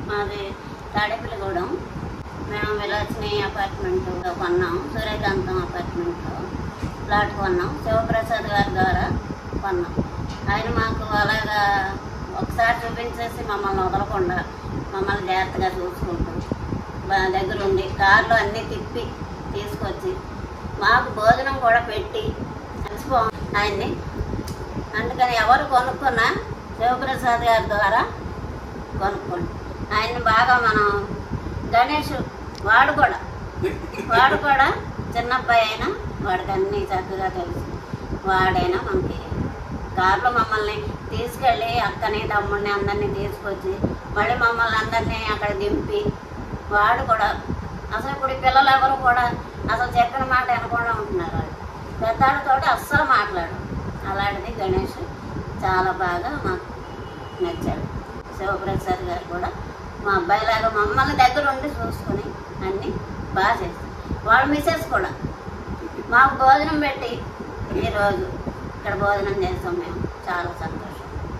మాది తాడేపల్లిగూడెం. మేము విలాసిని అపార్ట్మెంట్లో కొన్నాం. సూర్యకాంతం అపార్ట్మెంట్లో ఫ్లాట్ కొన్నాం. శివప్రసాద్ గారి ద్వారా కొన్నాం. ఆయన మాకు అలాగా ఒకసారి చూపించేసి మమ్మల్ని వదలకుండా మమ్మల్ని జాగ్రత్తగా చూసుకుంటూ దగ్గరుండి కార్లో అన్నీ తిప్పి తీసుకొచ్చి మాకు భోజనం కూడా పెట్టి మర్చిపోం ఆయన్ని. అందుకని ఎవరు కొనుక్కున్నా శివప్రసాద్ గారి ద్వారా కొనుక్కోండి. ఆయన్ని బాగా మనం గణేష్ వాడు కూడా చిన్నబ్బాయి అయినా వాడికి అన్నీ చక్కగా తెలుసు. వాడైనా మనకి కార్లో మమ్మల్ని తీసుకెళ్ళి అక్కని తమ్ముడిని అందరినీ తీసుకొచ్చి మళ్ళీ మమ్మల్ని అందరినీ అక్కడ దింపి వాడు కూడా అసలు ఇప్పుడు పిల్లలు ఎవరు కూడా అసలు చెప్పిన మాట వినకుండా ఉంటున్నారు. వాళ్ళు పెద్దాడితో అస్సలు మాట్లాడు. అలాంటిది గణేష్ చాలా బాగా మాకు నచ్చాడు. శివప్రసాద్ గారు కూడా మా అబ్బాయిలాగా మమ్మల్ని దగ్గర ఉండి చూసుకొని అన్నీ బాగా చేస్తారు. వాళ్ళ మిసెస్ కూడా మాకు భోజనం పెట్టి ఈరోజు ఇక్కడ భోజనం చేస్తాం. మేము చాలా సంతోషం.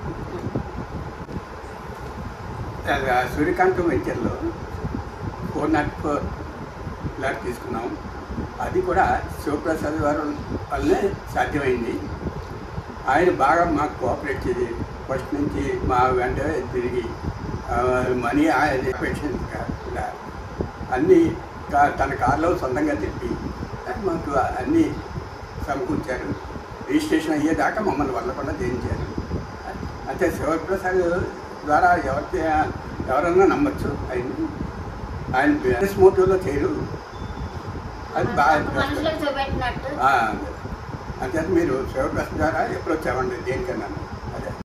సూర్యకాంతం వెంచర్లో 404 ఫ్లాట్ తీసుకున్నాం. అది కూడా శివప్రసాద్ గారు వల్లనే సాధ్యమైంది. ఆయన బాగా మాకు కోఆపరేట్ చేసి ఫస్ట్ నుంచి మా వెంట తిరిగి మనీ పెన్షన్ కూడా అన్నీ తన కారులో సొంతంగా తిప్పి మాకు అన్నీ సమకూర్చారు. రిజిస్ట్రేషన్ అయ్యేదాకా మమ్మల్ని వదలకుండా చేయించారు. అంటే శివప్రసాద్ ద్వారా ఎవరన్నా నమ్మచ్చు. ఆయన బిజినెస్ మోటివ్లో చేయరు. అది బాగా చూపెట్టినట్టు అంతే. మీరు శివప్రసాద్ ద్వారా ఎప్పుడు వచ్చామండి దేనికన్నా